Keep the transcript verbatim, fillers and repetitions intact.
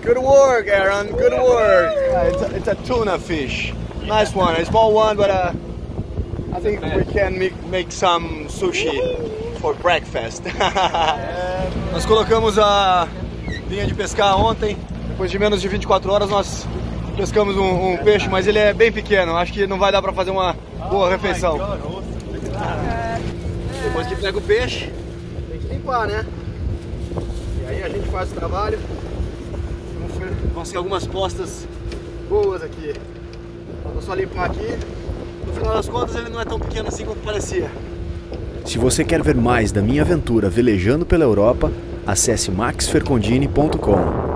Good work, Aaron. Good work. Uh, it's, a, it's a tuna fish. Nice one. A small one, but uh, I think we can make, make some sushi for breakfast. Nós colocamos a linha de pescar ontem. Depois de menos de vinte e quatro horas nós pescamos um, um peixe, mas ele é bem pequeno. Acho que não vai dar para fazer uma boa refeição. Depois que pega o peixe, tem que limpar, né? E aí a gente faz o trabalho. Vão ser algumas postas boas aqui. Vou só limpar aqui. No final das contas ele não é tão pequeno assim quanto parecia. Se você quer ver mais da minha aventura velejando pela Europa, acesse max fercondini ponto com.